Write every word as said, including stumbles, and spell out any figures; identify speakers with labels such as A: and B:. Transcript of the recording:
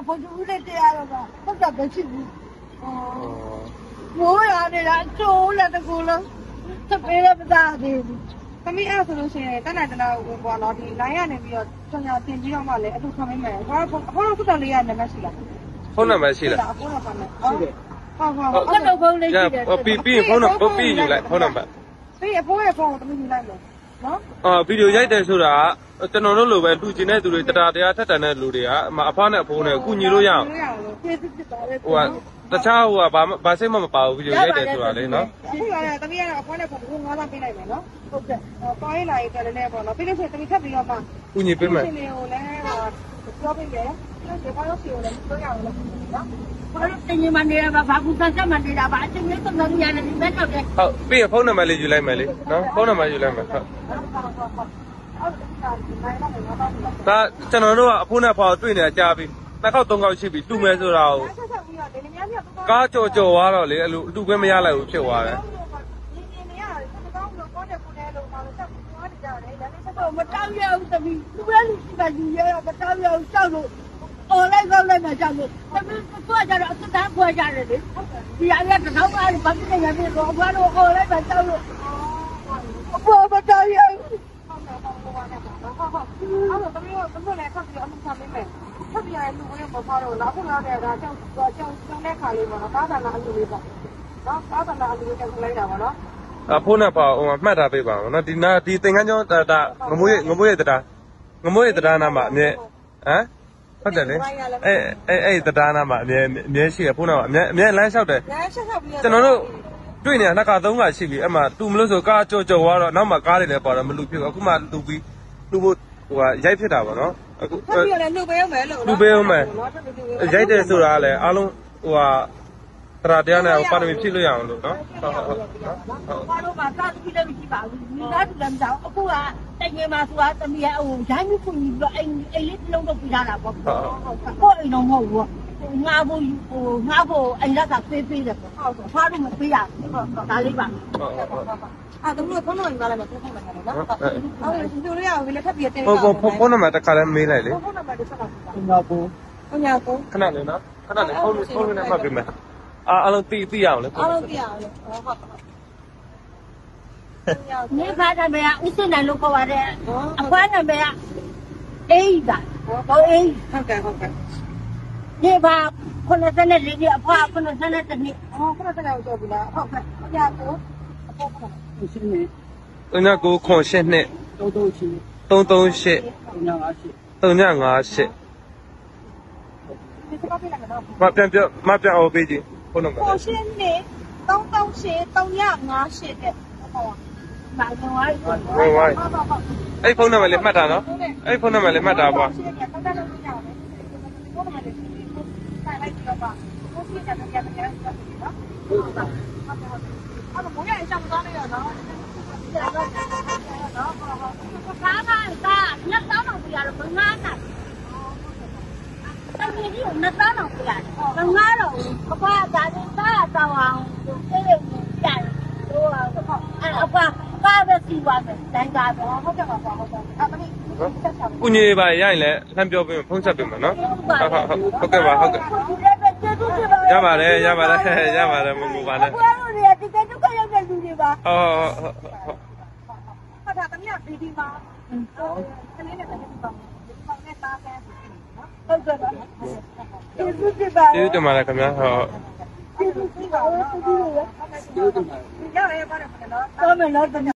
A: ဘုံကျူးလေးတရားတော့ဟုတ်တာပဲရှိဘူးမိုးရတယ်လားကျိုးလည်းတကူလုံးသပေးလည်းမသားသေးဘူးသမီးအဲ့ဆိုလို့ရှိရင်တနက်တနာကိုပေါ့နော်ဒီ line ရနေပြီးတော့ဆွမ်းရတင်ပြီးတော့မှလည်းအတူခံမိမယ်ဘာလို့ဘာလို့ခုတော်လေးရနံပါတ်ရှိလား
B: ဖုန်းနံပါတ်ရှိလား
A: ဖုန်းနံပါတ်ရှိတယ်ဟုတ်ဟုတ်ဟုတ်တော့ဖုန်းလေးရှိတယ်
B: ပြီးပြီးဖုန်းနံပါတ်ပြီးယူလိုက်ဖုန်းနံပါတ်
A: ပြီးအဖိုးရဲ့ဖုန်းကိုသမီးယူလိုက်မယ်နော်
B: အာဗီဒီယိုရိုက်တယ်ဆိုတာကျွန်တော်တို့လိုပဲလူကျင်တဲ့သူတွေတရားတရားထက်တန်တဲ့လူတွေကအမအဖနဲ့အဖိုးနဲ့ကူညီလို့ရအောင်ဟိုကတခြားဟိုကဘာဘာစိတ်မှမပါဘူးဗီဒီယိုရိုက်တယ်ဆိုတာလေနော်
A: ဟုတ်ပါရဲ့သမီးကတော့အဖိုးနဲ့ဖုန်းကိုငါးသောင်းပေးလိုက်မယ်နော်ဟုတ်ကဲ့ပေါ်ရေးလာရေးတယ်လည်းပေါ့နော်ပြီးလို့ရှိရင်သမီးထပ်ပြီးတော့မှ
B: ကူညီပေးမယ်
A: ရှင်တွေကိုလည်းပြောပေးတယ်ဒီဘာလို့စီကိုလည်းပြောရအောင်လို့နော်ဘာလို့တင်မနေရပါဘာကူဆက်ဆက်မနေတာပါအချင်းချင်းသုံးလို့ရတယ်ဒီဘက်တော့တယ်
B: ဟုတ်ပြီးဖုန်းနံပါတ်လေးယူလိုက်မယ်လေနော်ဖုန်းနံပါတ်ယူလိုက်မယ်ဟုတ်ဒါကျွန်တော်တို့ကအဖိုးနဲ့ဖော်တွေ့နေတာကြားပြီနှစ်ခေါက်သုံးခေါက်ရှိပြီတူမယ်ဆိုတာကိုကားကြော်ကြော်သွားတော့လေအလိုအတူပဲမရလိုက်ဘူးဖြစ်သွားတယ်
A: မတောင်းရဘူးသမီးသူလည်းလူရှိတာယူရတော့မတောင်းရဘူးကြောက်လို့အော်လိုက်ကောက်လိုက်မှကြောက်လို့သမီးသူကကြတော့အသက်တန်းဖွာကြတယ်လေဒီအရက်တစ်ထောင်ပါးဘာဖြစ်နေရပြီတော့ဘာလို့အော်လိုက်မှကြောက်လို့ဘောမတောင်းရဘူးအဲ့တော့သမီးကသမီးလည်းဆက်ပြီးအမှုဆောင်ပေးမယ်ဆက်ပြီးရလူဝင်မဖော်တော့နောက်ခုနောက်တဲ့ဒါကြောင့်ကြောင့်ကြောင့်တဲ့ခါလေးပေါ့နော်ကားတန်လာအလူလေးပေါ့နော်ကားတန်လာအလူလေးကြောင့်လိုက်တာပေါ့နော်
B: အဖိုးနဲ့ပါဟိုမှတ်ထားပေးပါဦးနော်ဒီနာဒီသင်္ကန်းကျောင်းဒါငမိုးရငမိုးရတရားငမိုးရတရားနာမှာအမြဲဟမ်ဟုတ်တယ်လေအဲအဲအဲတရားနာမှာအမြဲအမြဲရှိရဖိုးနဲ့အမြဲအမြဲလမ်းလျှောက်တယ်
A: လမ်းလျှောက်ပြီး
B: ကျွန်တော်တို့တွေ့နေတာနှစ်ခါသုံးခါရှိပြီအဲ့မှာတူမလို့ဆိုကားကြော်ကြော်သွားတော့နောက်မှကားတွေလည်းပေါ်တော့မလူဖြစ်ဘူးအခုမှလူပြီးလူဖို့ဟိုကရိုက်ဖြစ်တာပေါ့နော်
A: အခုဆက်ပြီးလည်းလူပေးအောင်မယ်လို့
B: လူပေးအောင်မယ်ရိုက်တယ်ဆိုတာလည်းအားလုံးဟိုကတရားတရားနဲ့ပါရမီဖြည့်လို့ရအောင်လို့နော်ဟုတ်ဟုတ်ဟုတ်
A: နော်ဘာလို့မှသာတိလည်းမရှိပါဘူးဒီသားတူလည်းမကြောက်အခုကတိုင်ငယ်မှာဆိုတာတမီးရဲ့အုံဂျိုင်းမှုခုပြီးတော့အိမ်အိမ်လေးတစ်လုံးတော့ပြထားတာပေါ့ဟုတ်ဟုတ်ကိုအိမ်တော့မဟုတ်ဘူးငါဖို့ဟိုငါဖို့အိမ်လက်ကပေးပေးတယ်ပေါ့ဟုတ်ဖားလို့မပေးရဘူးဒါလေးပါဟုတ်ဟုတ်ဟုတ်အဲ့ဒါမျိုးဖုန်းနံပါတ်လည်းမဖုန်းနံပါတ်လည်းနော်ဟုတ်ဒီလိုလေးအောင်လည်းထပ်ပြီးတင်
B: ပါဟုတ်ဖုန်းနံပါတ်တစ်ခါလည်းမေးလိုက်လေ
A: ဖုန်းနံပါတ်တစ်ခါပါ
B: ဟုတ်ပါဘူး
A: ဟုတ်ညာကို
B: ခဏလေးနော်ခဏလေးဖုန်းဖုန်းနဲ့မှတ်ပေးမယ်အာအလုံးတီးတီးအောင်လေ
A: အားလုံးတီးအောင်လေဟုတ်ဟုတ်နေခါတယ်ဗျာဥစဉ်နိုင်လို့ခေါ်ပါတယ်အဖွားနံပါတ်အေးတာဟုတ်အေးဟုတ်ကဲ့ဟုတ်ကဲ့ဒီဘာခုနစနေလေးဒီအဖွားခုနစနေတနည်းဟောခုနစနေကိုကြောက်ပြီလားဟုတ်ကဲ့ညကိုအဖေကရှင်းနေ
B: ညကိုခွန်ရှင်းနှစ်
A: သုံးသုံးရှင်း
B: သုံးသုံးရှင်း
A: သုံးညငါး
B: သုံးညငါးရှ
A: ရှင်း
B: င်းမပြန်ပြမပြန်အောင်ပေးကြည့်ဖုန်းနံပါတ်
A: ခွန်ရှင်းနှစ်သုံးသုံးရှင်းသုံးညငါးရှင်းတဲ့ဟုတ်ပါဘူးမာဝိုင်း
B: ဝိုင်းဝိုင်းအဲ့ဖုန်းနံပါတ်လေးမှတ်တာနော်အဲ့ဖုန်းနံပါတ်လေးမှတ်တာပါ
A: အဲ့တော့မိုးရအဆောင်သွားနေရနော်ကားကားကားနှစ်တောင်းတော့ပြရတော့ငါးနာတမီးကြီးကိုနှစ်တောင်းတော့ပြရတယ်ငါးတော့အဖွားဒါလေးကားတောင်းအောင်ပြေးပြေးပြရတယ်ဟိုအဲ့အဖွားကားပဲစီးသွားတယ်တိုင်းကားတော့ဟုတ်ကဲ့ပါဟုတ်ကဲ့အဲ့တမီး
B: ကုညီပါရရင်လည်းလှမ်းပြောပေးမယ်ဖုန်းဆက်ပေးမယ်နော်ဟုတ်ဟုတ်ဟုတ်ကဲ့ပါဟုတ်ကဲ့ရပါတယ်ရပါတယ်ရပါတယ်မငူပါနဲ့
A: ဘာလို့လဲဒီကဒုက္ခရောက်တဲ့လူတွေပါ
B: ဟုတ်ဟုတ်ဟုတ်
A: ဟုတ်တာတမီးကဒီဒီမှာခလေးနဲ့တမီးပါဒီမှာနဲ့သားဆန်းနော်ဟုတ်ကဲ့ပါကျေးဇူးတင်ပါ
B: ကျေးဇူးတင်ပါတယ်ခင်ဗျာဟုတ်
A: ကျေးဇူးတင်ပါကျေးဇူးတင်ပါကျေးဇူးတင်ပါရရပါတယ်နော်တော်မယ်နော်